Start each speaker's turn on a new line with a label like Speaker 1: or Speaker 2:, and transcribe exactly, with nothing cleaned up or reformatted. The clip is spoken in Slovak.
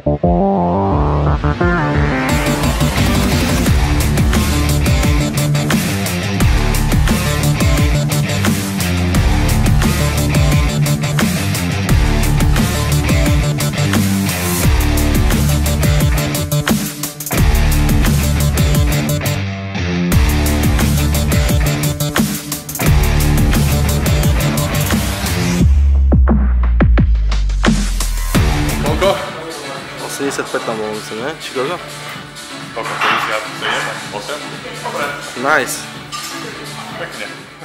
Speaker 1: osemdesiatpäť tam bol, myslím, ne? Či koľko?
Speaker 2: Koľko? päťdesiatsedem? osem? Dobre.
Speaker 1: Nice.
Speaker 2: Pekne.